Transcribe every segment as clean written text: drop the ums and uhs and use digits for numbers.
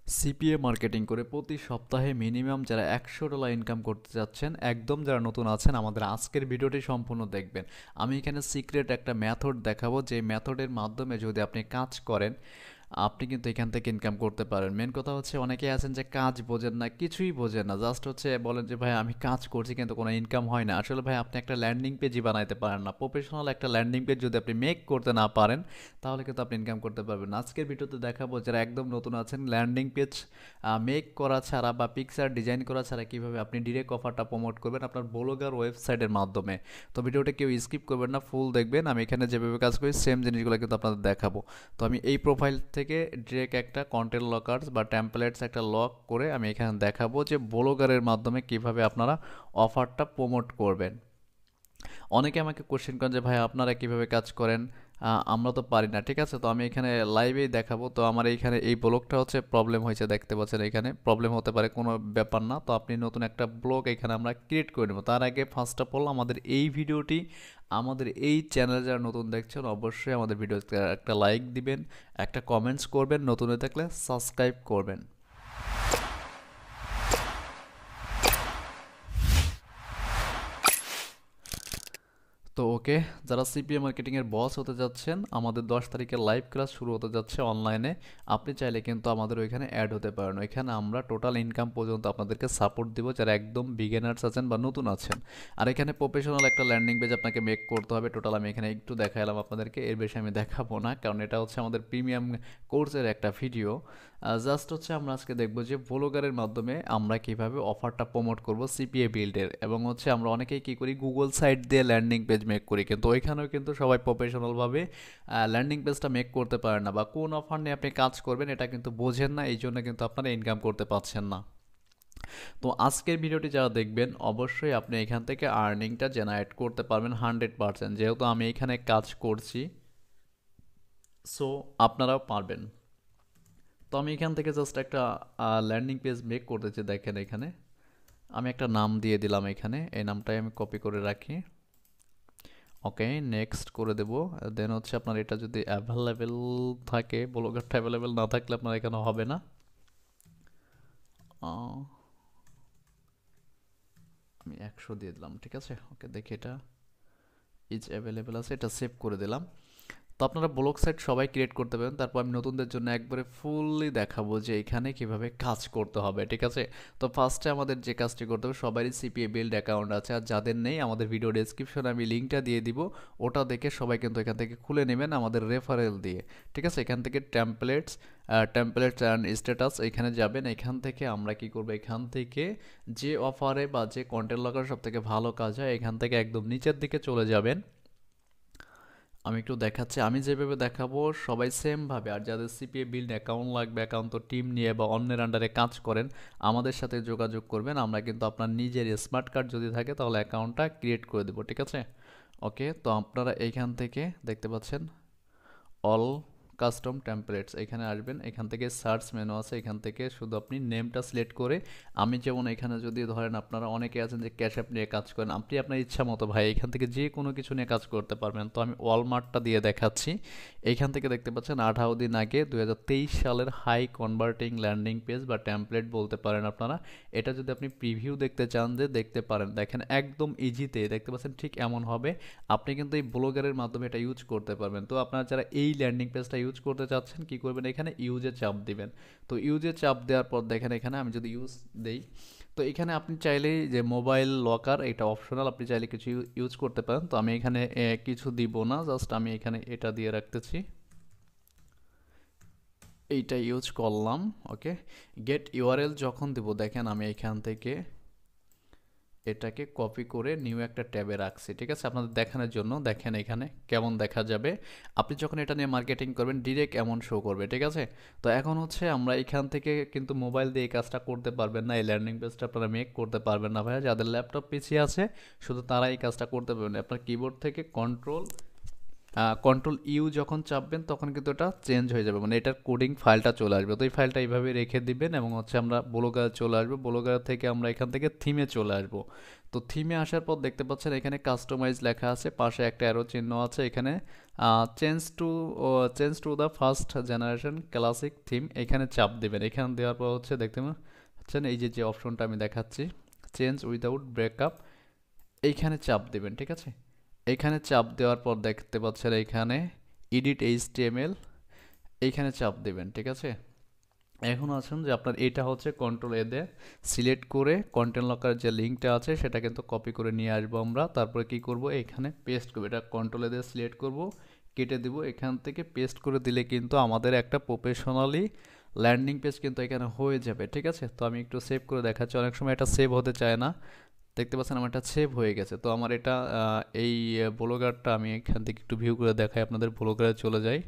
CPA marketing করে প্রতি সপ্তাহে মিনিমাম যারা $100 ইনকাম করতে চাচ্ছেন, একদম যারা নতুন আছেন, আমাদের আজকের ভিডিওটি সম্পূর্ণ দেখবেন। আমি এখানে সিক্রেট একটা মেথড দেখাবো, যে মেথডের মাধ্যমে যদি আপনি কাজ করেন আপনি কিন্তু এখান থেকে ইনকাম করতে পারেন। মেন কথা হচ্ছে অনেকেই আছেন যে কাজ বোঝেন না, কিছুই বোঝেন না, জাস্ট হচ্ছে বলেন যে ভাই আমি কাজ করছি কিন্তু কোনো ইনকাম হয় না। আসলে ভাই আপনি একটা ল্যান্ডিং পেজই বানাইতে পারেন না। প্রফেশনাল একটা ল্যান্ডিং পেজ যদি আপনি মেক করতে না পারেন তাহলে কিন্তু আপনি ইনকাম করতে পারবেন না। আজকের ভিডিওতে দেখাবো যারা একদম নতুন আছেন, ল্যান্ডিং পেজ মেক করা ছাড়া বা পিকচার ডিজাইন করা ছাড়া কীভাবে আপনি ডিরেক্ট অফারটা প্রমোট করবেন আপনার ব্লগার ওয়েবসাইটের মাধ্যমে। তো ভিডিওটা কেউ স্কিপ করবেন না, ফুল দেখবেন। আমি এখানে যেভাবে কাজ করি সেম জিনিসগুলো কিন্তু আপনাদের দেখাবো। তো আমি এই প্রোফাইল থেকে ডিরেক্ট একটা কন্টেন্ট লকার্স বা টেমপ্লেটস একটা লক করে আমি এখানে দেখাবো যে ব্লগারের মাধ্যমে কিভাবে আপনারা অফারটা প্রমোট করবেন। অনেকে আমাকে কোশ্চেন করেন যে ভাই আপনারা কিভাবে কাজ করেন, আমরা তো পারি না। ঠিক আছে, তো আমি এখানে লাইভেই দেখাবো। তো আমার এইখানে এই ব্লগটা হচ্ছে প্রবলেম হয়েছে, দেখতে পাচ্ছেন এখানে প্রবলেম হতে পারে, কোনো ব্যাপার না। তো আপনি নতুন একটা ব্লগ এখানে আমরা ক্রিয়েট করে নেব। তার আগে ফার্স্ট অফ অল আমাদের এই ভিডিওটি, আমাদের এই চ্যানেল যারা নতুন দেখছেন অবশ্যই আমাদের ভিডিওতে একটা লাইক দিবেন, একটা কমেন্টস করবেন, নতুন হয়ে থাকলে সাবস্ক্রাইব করবেন। তো ওকে, যারা সিপিএ মার্কেটিংয়ের বস হতে যাচ্ছেন, আমাদের 10 তারিখে লাইভ ক্লাস শুরু হতে যাচ্ছে অনলাইনে। আপনি চাইলে কিন্তু আমাদের ওইখানে অ্যাড হতে পারেন। ওইখানে আমরা টোটাল ইনকাম পর্যন্ত আপনাদেরকে সাপোর্ট দিব যারা একদম বিগিনার্স আছেন বা নতুন আছেন। আর এখানে প্রফেশনাল একটা ল্যান্ডিং পেজ আপনাকে মেক করতে হবে। টোটাল আমি এখানে একটু দেখালাম আপনাদেরকে, এর বেশি আমি দেখাবো না, কারণ এটা হচ্ছে আমাদের প্রিমিয়াম কোর্সের একটা ভিডিও। জাস্ট হচ্ছে আমরা আজকে দেখবো যে ব্লগারের মাধ্যমে আমরা কিভাবে অফারটা প্রমোট করব সিপিএ বিল্ডের। এবং হচ্ছে আমরা অনেকেই কী করি, গুগল সাইট দিয়ে ল্যান্ডিং পেজ মেক করি, কিন্তু ওইখানেও কিন্তু সবাই প্রফেশনালভাবে ল্যান্ডিং পেজটা মেক করতে পারে না, বা কোন অফার নিয়ে আপনি কাজ করবেন এটা কিন্তু বোঝেন না, এই জন্য কিন্তু আপনারা ইনকাম করতে পারছেন না। তো আজকের ভিডিওটি যারা দেখবেন অবশ্যই আপনি এখান থেকে আর্নিংটা জেনারেট করতে পারবেন 100%, যেহেতু আমি এখানে কাজ করছি, সো আপনারাও পারবেন। তো আমি এখান থেকে জাস্ট একটা ল্যান্ডিং পেজ মেক করতেছি। দেখেন এখানে আমি একটা নাম দিয়ে দিলাম, এখানে এই নামটাই আমি কপি করে রাখি। ওকে, নেক্সট করে দেব। দেন হচ্ছে আপনার এটা যদি অ্যাভেলেবেল থাকে, ব্লগারটা অ্যাভেলেবেল না থাকলে আপনার এখানে হবে না। আমি 100 দিয়ে দিলাম, ঠিক আছে। ওকে, দেখি এটা ইজ অ্যাভেলেবেল আছে, এটা সেভ করে দিলাম। তো আপনারা ব্লগ সাইট সবাই ক্রিয়েট করতে পারেন। তারপর আমি নতুনদের জন্য একবারে ফুললি দেখাবো যে এখানে কিভাবে কাজ করতে হবে, ঠিক আছে। তো ফার্স্টে আমাদের যে কাজটি করতে হবে, সবারই সিপিএ বিল্ড অ্যাকাউন্ট আছে, আর যাদের নেই আমাদের ভিডিও ডেসক্রিপশনে আমি লিঙ্কটা দিয়ে দিব, ওটা দেখে সবাই কিন্তু এখান থেকে খুলে নেবেন আমাদের রেফারেল দিয়ে, ঠিক আছে। এখান থেকে টেমপ্লেটস অ্যান্ড স্ট্যাটাস এখানে যাবেন। এখান থেকে আমরা কি করব, এখান থেকে যে অফারে বা যে কন্টেন্ট লগার সব থেকে ভালো কাজ হয় এখান থেকে একদম নিচের দিকে চলে যাবেন। আমি একটু দেখাচ্ছি, আমি যেভাবে দেখাবো সবাই সেমভাবে। আর যাদের সিপিএ বিল্ড অ্যাকাউন্ট লাগবে, অ্যাকাউন্ট তো টিম নিয়ে বা অন্যের আন্ডারে কাজ করেন, আমাদের সাথে যোগাযোগ করবেন। আমরা কিন্তু আপনার নিজের স্মার্ট কার্ড যদি থাকে তাহলে অ্যাকাউন্টটা ক্রিয়েট করে দেবো, ঠিক আছে। ওকে, তো আপনারা এইখান থেকে দেখতে পাচ্ছেন অল কাস্টম টেমপ্লেটস, এখানে আসবেন। এখান থেকে সার্চ মেনু আছে, এখান থেকে শুধু আপনি নেমটা সিলেক্ট করে, আমি যেমন এখানে যদি ধরেন আপনারা অনেকে আছেন যে ক্যাশ অ্যাপ নিয়ে কাজ করেন, আপনি আপনার ইচ্ছা মতো ভাই এখান থেকে যে কোনো কিছু নিয়ে কাজ করতে পারবেন। তো আমি ওয়ালমার্টটা দিয়ে দেখাচ্ছি। এইখান থেকে দেখতে পাচ্ছেন 18 দিন আগে 2023 সালের হাই কনভার্টিং ল্যান্ডিং পেজ বা টেমপ্লেট বলতে পারেন আপনারা। এটা যদি আপনি প্রিভিউ দেখতে চান যে দেখতে পারেন, দেখেন একদম ইজিতে দেখতে পাচ্ছেন, ঠিক এমন হবে। আপনি কিন্তু এই ব্লগারের মাধ্যমে এটা ইউজ করতে পারবেন। তো আপনারা যারা এই ল্যান্ডিং পেজটা ইউজ করতে চাচ্ছেন কি করবেন, এখানে ইউজে চাপ দিবেন। তো ইউজে চাপ দেওয়ার পর দেখেন এখানে আমি যদি ইউজ দেই, তো এখানে আপনি চাইলেই যে মোবাইল লকার এটা অপশনাল, আপনি চাইলে কিছু ইউজ করতে পারেন। তো আমি এখানে কিছু দিব না, জাস্ট আমি এখানে এটা দিয়ে রাখতেছি, এইটা ইউজ করলাম। ওকে, গেট ইউআরএল যখন দেবো দেখেন আমি এখান থেকে এটাকে কপি করে নিউ একটা ট্যাবে রাখছি, ঠিক আছে, আপনাদের দেখানোর জন্য। দেখেন এখানে কেমন দেখা যাবে, আপনি যখন এটা নিয়ে মার্কেটিং করবেন ডিরেক্ট এমন শো করবে, ঠিক আছে। তো এখন হচ্ছে আমরা এখান থেকে কিন্তু মোবাইল দিয়ে এই কাজটা করতে পারবেন না, এই ল্যান্ডিং পেজটা আপনারা মেক করতে পারবেন না ভাইয়া। যাদের ল্যাপটপ পিসি আছে শুধু তারা এই কাজটা করতে পারবেন। আপনার কিবোর্ড থেকে কন্ট্রোল কন্ট্রোল ইউ যখন চাপবেন তখন কিন্তু এটা চেঞ্জ হয়ে যাবে, মানে এটার কোডিং ফাইলটা চলে আসবে। তো এই ফাইলটা এইভাবে রেখে দিবেন এবং হচ্ছে আমরা ব্লগার চলে আসবো, ব্লগার থেকে আমরা এখান থেকে থিমে চলে আসবো। তো থিমে আসার পর দেখতে পাচ্ছেন এখানে কাস্টমাইজ লেখা আছে, পাশে একটা অ্যারো চিহ্ন আছে, এখানে change to change to the first generation classic theme, এখানে চাপ দেবেন। এখানে দেওয়ার পর হচ্ছে দেখতে পাচ্ছেন এই যে যে অপশনটা আমি দেখাচ্ছি, চেঞ্জ উইদাউট ব্রেকআপ, এইখানে চাপ দেবেন। ঠিক আছে, এইখানে চাপ দেওয়ার পর দেখতে পাচ্ছেন এইখানে এডিট এইচটিএমএল, এইখানে চাপ দেবেন। ঠিক আছে, এখন আছেন যে আপনার এটা হচ্ছে কন্ট্রোল এ দিয়ে সিলেক্ট করে কন্টেন্ট লকার যে লিঙ্কটা আছে সেটা কিন্তু কপি করে নিয়ে আসবো আমরা। তারপরে কি করব, এখানে পেস্ট করবো, এটা কন্ট্রোল এ দিয়ে সিলেক্ট করব, কেটে দিব, এখান থেকে পেস্ট করে দিলে কিন্তু আমাদের একটা প্রফেশনালি ল্যান্ডিং পেজ কিন্তু এখানে হয়ে যাবে। ঠিক আছে, তো আমি একটু সেভ করে দেখাচ্ছি, অনেক সময় এটা সেভ হতে চায় না। দেখতে পাচ্ছেন আমার এটা সেভ হয়ে গেছে। তো আমার এটা এই ব্লগারটা আমি এখান থেকে একটু ভিউ করে দেখাই, আপনাদের ব্লগারে চলে যাই,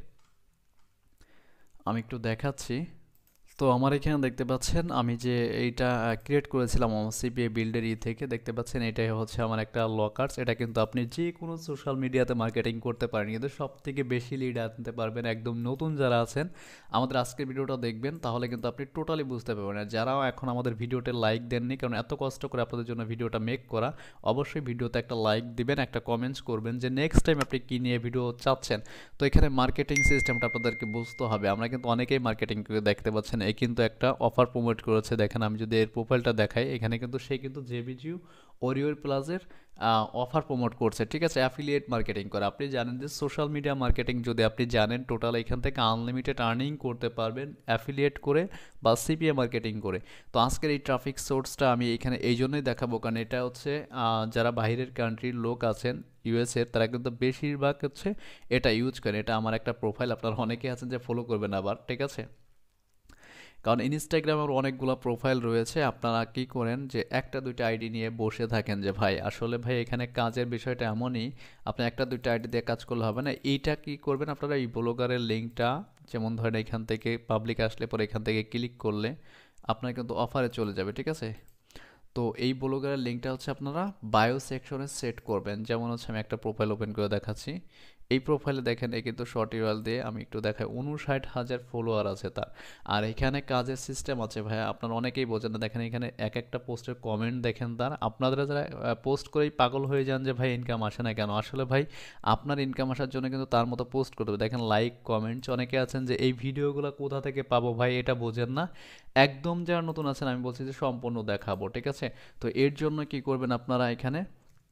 আমি একটু দেখাচ্ছি। তো আমার এখানে দেখতে পাচ্ছেন আমি যে এইটা ক্রিয়েট করেছিলাম আমার সিপিএ বিল্ডের থেকে, দেখতে পাচ্ছেন এটাই হচ্ছে আমার একটা লকার্স। এটা কিন্তু আপনি যে কোনো সোশ্যাল মিডিয়াতে মার্কেটিং করতে পারেন, কিন্তু সব থেকে বেশি লিড আনতে পারবেন একদম নতুন যারা আছেন। আমাদের আজকের ভিডিওটা দেখবেন, তাহলে কিন্তু আপনি টোটালি বুঝতে পারবেন। আর যারাও এখন আমাদের ভিডিওতে লাইক দেননি, কারণ এত কষ্ট করে আপনাদের জন্য ভিডিওটা মেক করা, অবশ্যই ভিডিওতে একটা লাইক দিবেন, একটা কমেন্টস করবেন যে নেক্সট টাইম আপনি কী নিয়ে ভিডিও চাচ্ছেন। তো এখানে মার্কেটিং সিস্টেমটা আপনাদেরকে বুঝতে হবে। আমরা কিন্তু অনেকেই মার্কেটিং করে, দেখতে পাচ্ছেন এই কিন্তু একটা অফার প্রমোট করেছে। দেখেন আমি যদি এর প্রোফাইলটা দেখাই, এখানে কিন্তু সে কিন্তু জেবিজিউ ওরিওর প্লাসের অফার প্রমোট করছে। ঠিক আছে, অ্যাফিলিয়েট মার্কেটিং করে। আপনি জানেন যে সোশ্যাল মিডিয়া মার্কেটিং যদি আপনি জানেন, টোটাল এখান থেকে আনলিমিটেড আর্নিং করতে পারবেন অ্যাফিলিয়েট করে বা সিপিএ মার্কেটিং করে। তো আজকের এই ট্রাফিক সোর্সটা আমি এখানে এই জন্যই দেখাবো, কারণ এটা হচ্ছে যারা বাইরের কান্ট্রির লোক আছেন, ইউএসএর, তারা কিন্তু বেশিরভাগ হচ্ছে এটা ইউজ করে। এটা আমার একটা প্রোফাইল, আপনারা অনেকে আছেন যে ফলো করবেন আবার। ঠিক আছে, কারণ ইনস্টাগ্রামের অনেকগুলো প্রোফাইল রয়েছে, আপনারা কি করেন যে একটা দুইটা আইডি নিয়ে বসে থাকেন যে ভাই আসলে ভাই এখানে কাজের বিষয়টা এমনই, আপনি একটা দুইটা আইডি দিয়ে কাজ করলে হবে না। এইটা কি করবেন আপনারা, এই ব্লগারের লিঙ্কটা, যেমন ধরেন এখান থেকে পাবলিক আসলে পরে এখান থেকে ক্লিক করলে আপনার কিন্তু অফারে চলে যাবে। ঠিক আছে, তো এই ব্লগারের লিঙ্কটা হচ্ছে আপনারা বায়ো সেকশনে সেট করবেন। যেমন হচ্ছে আমি একটা প্রোফাইল ওপেন করে দেখাচ্ছি, এই প্রোফাইলে দেখেন এ কিন্তু শর্ট ইউআরএল দিয়ে আমি একটু দেখাই, 59,000 ফলোয়ার আছে তার। আর এখানে কাজের সিস্টেম আছে ভাইয়া, আপনারা অনেকেই বোঝেন না। দেখেন এখানে এক একটা পোস্টের কমেন্ট দেখেন তার, আপনারা যারা পোস্ট করেই পাগল হয়ে যান যে ভাই ইনকাম আসে না কেন, আসলে ভাই আপনার ইনকাম আসার জন্য কিন্তু তার মতো পোস্ট করতে হবে। দেখেন লাইক কমেন্টস, অনেকে আছেন যে এই ভিডিওগুলো কোথা থেকে পাবো ভাই এটা বোঝেন না। একদম যারা নতুন আছেন আমি বলছি যে সম্পূর্ণ দেখাবো। ঠিক আছে, তো এর জন্য কি করবেন আপনারা, এখানে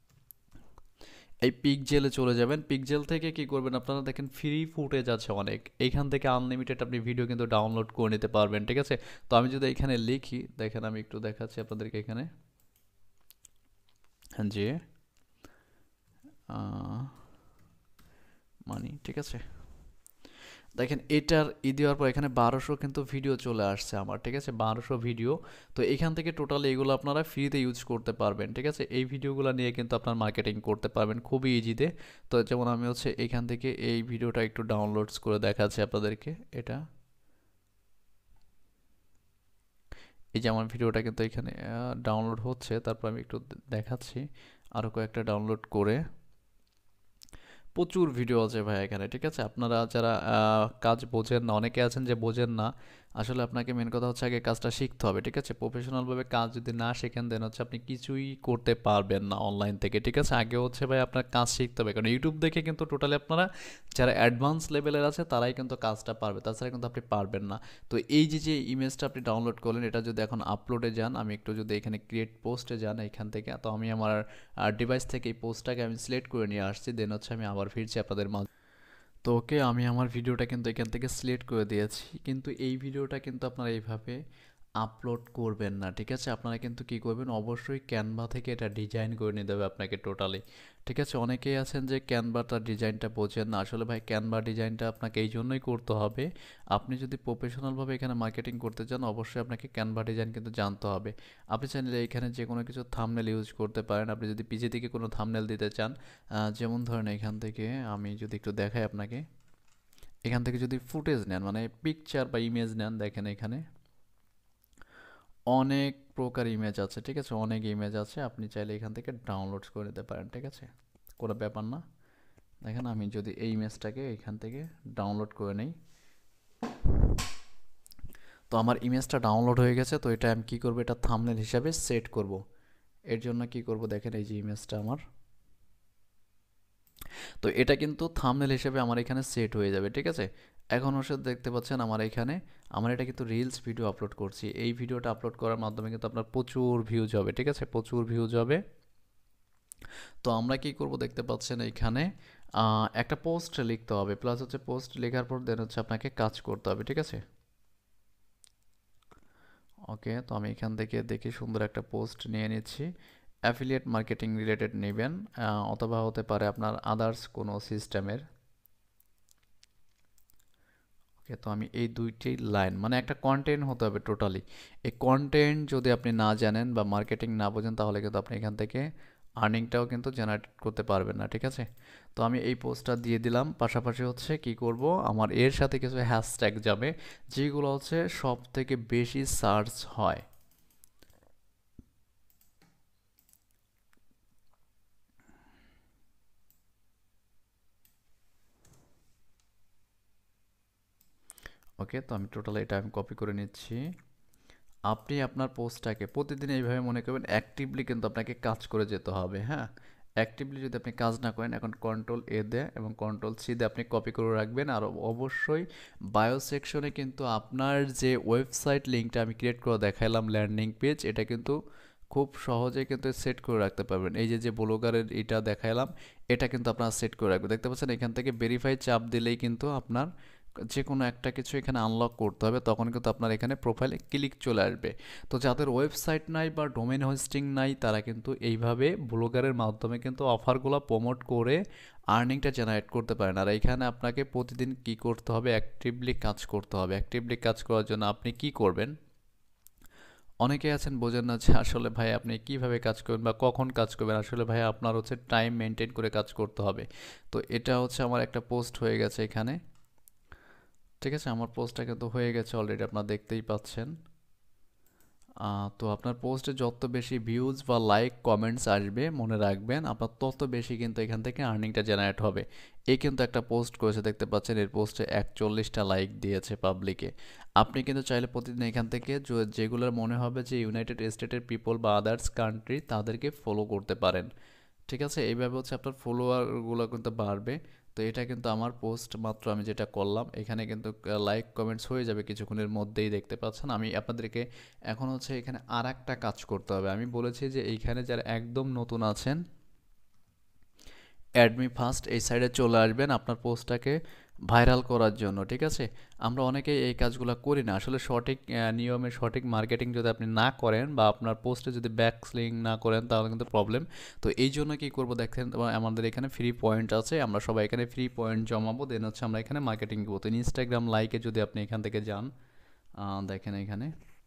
এই পিকজেলে চলে যাবেন। পিকজেল থেকে কি করবেন আপনারা, দেখেন ফ্রি ফুটেজ আছে অনেক, এইখান থেকে আনলিমিটেড আপনি ভিডিও কিন্তু ডাউনলোড করে নিতে পারবেন। ঠিক আছে, তো আমি যদি এখানে লিখি, দেখেন আমি একটু দেখাচ্ছি আপনাদেরকে এখানে যে মানি। ঠিক আছে, দেখেন এটার দেওয়ার পর এখানে 1200 কিন্তু ভিডিও চলে আসছে আমার। ঠিক আছে, 1200 ভিডিও। তো এখান থেকে টোটাল এগুলো আপনারা ফ্রিতে ইউজ করতে পারবেন। ঠিক আছে, এই ভিডিওগুলো নিয়ে কিন্তু আপনার মার্কেটিং করতে পারবেন খুবই ইজিতে। তো যেমন আমি হচ্ছে এখান থেকে এই ভিডিওটা একটু ডাউনলোডস করে দেখাচ্ছি আপনাদেরকে। এটা এই যে আমার ভিডিওটা কিন্তু এখানে ডাউনলোড হচ্ছে, তারপর আমি একটু দেখাচ্ছি আরও কয়েকটা ডাউনলোড করে। প্রচুর ভিডিও আছে ভাই এখানে। ঠিক আছে, আপনারা যারা কাজ বোঝেন না, অনেকে আছেন যে বোঝেন না, আসলে আপনাকে মেন কথা হচ্ছে আগে কাজটা শিখতে হবে। ঠিক আছে, প্রফেশনালভাবে কাজ যদি না শেখেন দেন হচ্ছে আপনি কিছুই করতে পারবেন না অনলাইন থেকে। ঠিক আছে, আগে হচ্ছে ভাই আপনার কাজ শিখতে হবে, কারণ ইউটিউব দেখে কিন্তু টোটালি আপনারা যারা অ্যাডভান্স লেভেলের আছে তারাই কিন্তু কাজটা পারবে, তাছাড়া কিন্তু আপনি পারবেন না। তো এই যে যে ইমেজটা আপনি ডাউনলোড করলেন, এটা যদি এখন আপলোডে যান, আমি একটু যদি এখানে ক্রিয়েট পোস্টে যান এখান থেকে, তো আমি আমার ডিভাইস থেকে এই পোস্টটাকে আমি সিলেক্ট করে নিয়ে আসছি, দেন হচ্ছে আমি আবার ফিরছি আপনাদের মাঝে। তো ওকে, আমি আমার ভিডিওটা কিন্তু এখান থেকে সিলেক্ট করে দিয়েছি, কিন্তু এই ভিডিওটা কিন্তু আপনারা এইভাবে আপলোড করবেন না। ঠিক আছে, আপনারা কিন্তু কি করবেন, অবশ্যই ক্যানভা থেকে এটা ডিজাইন করে নিতে হবে আপনাকে টোটালি। ঠিক আছে, অনেকেই আছেন যে ক্যানভাটার ডিজাইনটা বোঝেন না, আসলে ভাই ক্যানভা ডিজাইনটা আপনাকে এই জন্যই করতে হবে, আপনি যদি প্রফেশনালভাবে এখানে মার্কেটিং করতে চান অবশ্যই আপনাকে ক্যানভা ডিজাইন কিন্তু জানতে হবে। আপনি চাইলে এখানে যে কোনো কিছু থাম্বনেল ইউজ করতে পারেন, আপনি যদি পিজি থেকে কোনো থাম্বনেল দিতে চান, যেমন ধরেন এখান থেকে আমি যদি একটু দেখাই আপনাকে, এখান থেকে যদি ফুটেজ নেন মানে পিকচার বা ইমেজ নেন, দেখেন এখানে অনেক প্রকার ইমেজ আছে। ঠিক আছে, অনেক ইমেজ আছে, আপনি চাইলে এখান থেকে ডাউনলোড করে নিতে পারেন। ঠিক আছে, কোনো ব্যাপার না। দেখেন আমি যদি এই ইমেজটাকে এখান থেকে ডাউনলোড করে নেই, তো আমার ইমেজটা ডাউনলোড হয়ে গেছে। তো এটা আমি কি করব, এটা থাম্বনেল হিসাবে সেট করব। এর জন্য কি করব, দেখেন এই যে ইমেজটা আমার, তো এটা কিন্তু থাম্বনেল হিসেবে আমার এখানে সেট হয়ে যাবে, ঠিক আছে। এখন ওর সাথে দেখতে পাচ্ছেন আমার এখানে, আমার এটা কিন্তু রিলস ভিডিও আপলোড করছি। এই ভিডিওটা আপলোড করার মাধ্যমে কিন্তু আপনার প্রচুর ভিউজ হবে, ঠিক আছে, প্রচুর ভিউজ হবে। তো আমরা কি করব, দেখতে পাচ্ছেন এখানে একটা পোস্ট লিখতে হবে, প্লাস হচ্ছে পোস্ট লেখার পর দেন হচ্ছে আপনাকে কাজ করতে হবে, ঠিক আছে। ওকে, তো আমি এখান থেকে দেখে সুন্দর একটা পোস্ট নিয়ে নিচ্ছি। অ্যাফিলিয়েট মার্কেটিং রিলেটেড নেবেন, অথবা হতে পারে আপনার আদার্স কোনো সিস্টেমের। ওকে, তো আমি এই দুইটি লাইন মানে একটা কন্টেন্ট হতে হবে টোটালি। এই কন্টেন্ট যদি আপনি না জানেন বা মার্কেটিং না বোঝেন তাহলে কিন্তু আপনি এখান থেকে আর্নিংটাও কিন্তু জেনারেট করতে পারবেন না, ঠিক আছে। তো আমি এই পোস্টটা দিয়ে দিলাম, পাশাপাশি হচ্ছে কি করব, আমার এর সাথে কিছু হ্যাশট্যাগ যাবে যেগুলো হচ্ছে সব থেকে বেশি সার্চ হয়। ওকে, তো আমি টোটাল এটা আমি কপি করে নিচ্ছি। আপনি আপনার পোস্টটাকে প্রতিদিন এইভাবে মনে করবেন অ্যাক্টিভলি কিন্তু আপনাকে কাজ করে যেতে হবে, হ্যাঁ। অ্যাক্টিভলি যদি আপনি কাজ না করেন, এখন কন্ট্রোল এ দিয়ে এবং কন্ট্রোল সি দিয়ে আপনি কপি করে রাখবেন। আর অবশ্যই বায়ো সেকশনে কিন্তু আপনার যে ওয়েবসাইট লিঙ্কটা আমি ক্রিয়েট করে দেখাইলাম, ল্যান্ডিং পেজ, এটা কিন্তু খুব সহজে কিন্তু সেট করে রাখতে পারবেন। এই যে যে ব্লগারের এটা দেখাইলাম, এটা কিন্তু আপনারা সেট করে রাখবেন। দেখতে পাচ্ছেন এখান থেকে ভেরিফাই চাপ দিলেই কিন্তু আপনার যে কোনো একটা কিছু এখানে আনলক করতে হবে, তখন কিন্তু আপনার এখানে প্রোফাইলে ক্লিক চলে আসবে। তো যাদের ওয়েবসাইট নাই বা ডোমেন হোস্টিং নাই তারা কিন্তু এইভাবে ব্লগারের মাধ্যমে কিন্তু অফারগুলো প্রমোট করে আর্নিংটা জেনারেট করতে পারেন। আর এইখানে আপনাকে প্রতিদিন কি করতে হবে, অ্যাক্টিভলি কাজ করতে হবে। অ্যাক্টিভলি কাজ করার জন্য আপনি কি করবেন, অনেকে আছেন বোঝেন না যে আসলে ভাই আপনি কিভাবে কাজ করবেন বা কখন কাজ করবেন। আসলে ভাই আপনার হচ্ছে টাইম মেনটেন করে কাজ করতে হবে। তো এটা হচ্ছে আমার একটা পোস্ট হয়ে গেছে এখানে, ঠিক আছে। আমার পোস্টটা কিন্তু হয়ে গেছে অলরেডি, আপনারা দেখতেই পাচ্ছেন। তো আপনার পোস্টে যত বেশি ভিউজ বা লাইক কমেন্টস আসবে, মনে রাখবেন আপনার তত বেশি কিন্তু এখান থেকে আর্নিংটা জেনারেট হবে। এই কিন্তু একটা পোস্ট করেছে, দেখতে পাচ্ছেন এর পোস্টে 41টা লাইক দিয়েছে পাবলিকে। আপনি কিন্তু চাইলে প্রতিদিন এখান থেকে যেগুলোর মনে হবে যে ইউনাইটেড স্টেটের পিপল বা আদার্স কান্ট্রি, তাদেরকে ফলো করতে পারেন, ঠিক আছে। এইভাবে হচ্ছে আপনার ফলোয়ারগুলো কিন্তু বাড়বে। তো এটা কিন্তু আমার পোস্ট মাত্র আমি যেটা করলাম, এখানে কিন্তু লাইক কমেন্টস হয়ে যাবে কিছুক্ষণের মধ্যেই, দেখতে পাচ্ছেন। আমি আপনাদেরকে এখন হচ্ছে এখানে আর একটা কাজ করতে হবে। আমি বলেছি যে এইখানে যারা একদম নতুন আছেন, অ্যাডমি ফার্স্ট এই সাইডে চলে আসবেন আপনার পোস্টটাকে ভাইরাল করার জন্য, ঠিক আছে। আমরা অনেকেই এই কাজগুলো করি না আসলে। সঠিক নিয়মে সঠিক মার্কেটিং যদি আপনি না করেন বা আপনার পোস্টে যদি ব্যাকলিং না করেন তাহলে কিন্তু প্রবলেম। তো এই জন্য কি করব, দেখেন আমাদের এখানে ফ্রি পয়েন্ট আছে, আমরা সবাই এখানে ফ্রি পয়েন্ট জমাবো, দেন হচ্ছে আমরা এখানে মার্কেটিং করবো। তো ইনস্টাগ্রাম লাইকে যদি আপনি এখান থেকে যান, দেখেন এখানে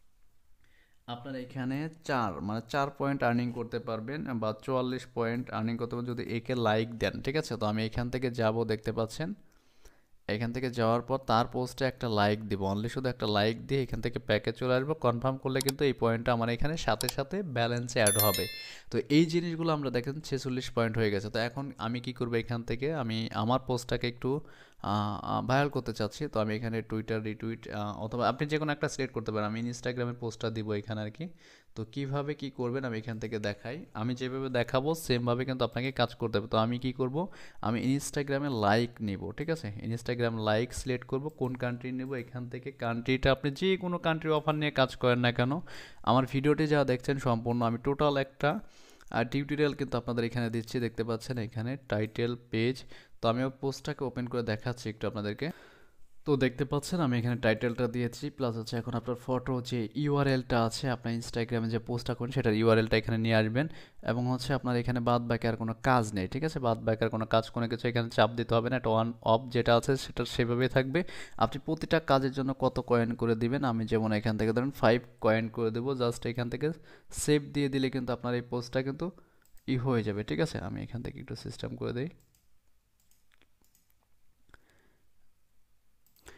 আপনার এখানে 4 পয়েন্ট আর্নিং করতে পারবেন বা 44 পয়েন্ট আর্নিং করতে পারবেন যদি একে লাইক দেন, ঠিক আছে। তো আমি এখান থেকে যাব, দেখতে পাচ্ছেন এখান থেকে যাওয়ার পর তার পোস্টে একটা লাইক দিব, অনলি শুধু একটা লাইক দিয়ে এখান থেকে প্যাকে চলে আসবো। কনফার্ম করলে কিন্তু এই পয়েন্টটা আমার এখানে সাথে সাথে ব্যালেন্সে অ্যাড হবে। তো এই জিনিসগুলো আমরা দেখেন 46 পয়েন্ট হয়ে গেছে। তো এখন আমি কি করব, এখান থেকে আমি আমার পোস্টটাকে একটু ভাইরাল করতে চাচ্ছি। তো আমি এখানে টুইটার রিটুইট অথবা আপনি যে কোনো একটা সিলেক্ট করতে পারেন। আমি ইনস্টাগ্রামের পোস্টটা দিব এখানে আর কি। তো কিভাবে কি করবেন আমি এখান থেকে দেখাই, আমি যেভাবে দেখাবো সেমভাবে কিন্তু আপনাকে কাজ করতে হবে। তো আমি কি করব, আমি ইনস্টাগ্রামে লাইক নিব, ঠিক আছে। ইনস্টাগ্রাম লাইক সিলেক্ট করব, কোন কান্ট্রি নেব এখান থেকে, কান্ট্রিটা আপনি যে কোনো কান্ট্রির অফার নিয়ে কাজ করেন না কেন, আমার ভিডিওটি যা দেখছেন সম্পূর্ণ আমি টোটাল একটা টিউটোরিয়াল কিন্তু আপনাদের এখানে দিচ্ছি, দেখতে পাচ্ছেন এখানে টাইটেল পেজ। তো আমি পোস্টটাকে ওপেন করে দেখাচ্ছি একটু আপনাদেরকে। তো দেখতে পাচ্ছেন আমি এখানে টাইটেলটা দিয়েছি, প্লাস হচ্ছে এখন আপনার ফটো যে ইউআরএলটা আছে আপনার ইনস্টাগ্রামে যে পোস্টটা করেন সেটার ইউআরএলটা এখানে নিয়ে আসবেন। এবং হচ্ছে আপনার এখানে বাদ বাকি আর কোনো কাজ নেই, ঠিক আছে। বাদ বাকি আর কোনো কাজ, কোনো কিছু এখানে চাপ দিতে হবে না, এটা অন অফ যেটা আছে সেটা সেভাবেই থাকবে। আপনি প্রতিটা কাজের জন্য কত কয়েন করে দিবেন, আমি যেমন এখান থেকে ধরেন 5 কয়েন করে দেবো। জাস্ট এখান থেকে সেভ দিয়ে দিলে কিন্তু আপনার এই পোস্টটা কিন্তু হয়ে যাবে, ঠিক আছে। আমি এখান থেকে একটু সিস্টেম করে দিই।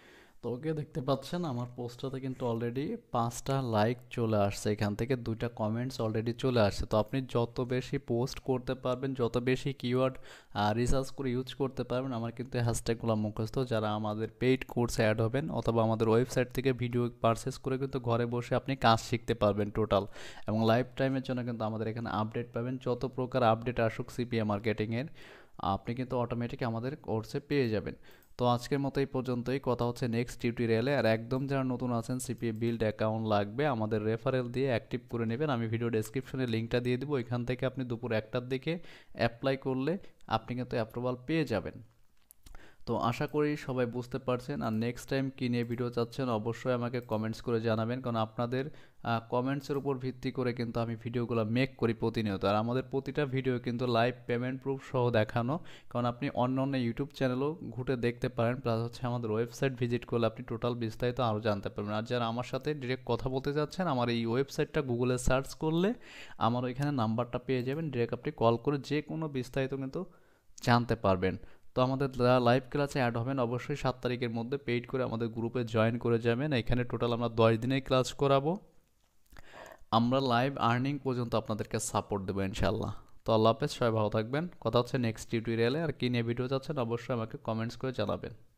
তো ওকে দেখতে পাচ্ছেন আমার পোস্টটাতে কিন্তু অলরেডি 5টা লাইক চলে আসছে, এখান থেকে 2টা কমেন্টস অলরেডি চলে আসছে। তো আপনি যত বেশি পোস্ট করতে পারবেন, যত বেশি কিওয়ার্ড রিসার্চ করে ইউজ করতে পারবেন, আমার কিন্তু হ্যাশট্যাগুলো মুখস্থ। যারা আমাদের পেইড কোর্সে অ্যাড হবেন অথবা আমাদের ওয়েবসাইট থেকে ভিডিও পারচেস করে কিন্তু ঘরে বসে আপনি কাজ শিখতে পারবেন টোটাল, এবং লাইফ টাইমের জন্য কিন্তু আমাদের এখানে আপডেট পাবেন। যত প্রকার আপডেট আসুক সিপিএ মার্কেটিংয়ের, আপনি কিন্তু অটোমেটিক আমাদের কোর্সে পেয়ে যাবেন। তো আজকের মতো এই পর্যন্তই, কথা হচ্ছে নেক্সট টিউটোরিয়ালে। আর একদম যারা নতুন আছেন, সিপিএ বিল্ড অ্যাকাউন্ট লাগবে, আমাদের রেফারেল দিয়ে অ্যাক্টিভ করে নেবেন। আমি ভিডিও ডেসক্রিপশনে লিঙ্কটা দিয়ে দেবো, ওইখান থেকে আপনি দুপুর 1টার দিকে অ্যাপ্লাই করলে আপনি কিন্তু অ্যাপ্রুভাল পেয়ে যাবেন। তো আশা করি সবাই বুঝতে পারছেন। আর নেক্সট টাইম কী নিয়ে ভিডিও চাচ্ছেন অবশ্যই আমাকে কমেন্টস করে জানাবেন, কারণ আপনাদের কমেন্টসের উপর ভিত্তি করে কিন্তু আমি ভিডিওগুলো মেক করি প্রতিনিয়ত। আর আমাদের প্রতিটা ভিডিও কিন্তু লাইভ পেমেন্ট প্রুফ সহ দেখানো, কারণ আপনি অন্য অন্য ইউটিউব চ্যানেলও ঘুরে দেখতে পারেন, প্লাস হচ্ছে আমাদের ওয়েবসাইট ভিজিট করলে আপনি টোটাল বিস্তারিত আরও জানতে পারবেন। আর যারা আমার সাথে ডিরেক্ট কথা বলতে চাচ্ছেন, আমার এই ওয়েবসাইটটা গুগলে সার্চ করলে আমার ওইখানে নাম্বারটা পেয়ে যাবেন, ডিরেক্ট আপনি কল করে যে কোনো বিস্তারিত কিন্তু জানতে পারবেন। তো আমাদের যারা লাইভ ক্লাসে অ্যাড হবেন অবশ্যই 7 তারিখের মধ্যে পেইড করে আমাদের গ্রুপে জয়েন করে যাবেন। এখানে টোটাল আমরা 10 দিনেই ক্লাস করাবো, আমরা লাইভ আর্নিং পর্যন্ত আপনাদেরকে সাপোর্ট দেবো ইনশাল্লাহ। তো আল্লাহ হাফেজ, সবাই ভালো থাকবেন। কথা হচ্ছে নেক্সট টিউটোরিয়ালে। আর কী নিয়ে ভিডিও চাচ্ছেন অবশ্যই আমাকে কমেন্টস করে জানাবেন।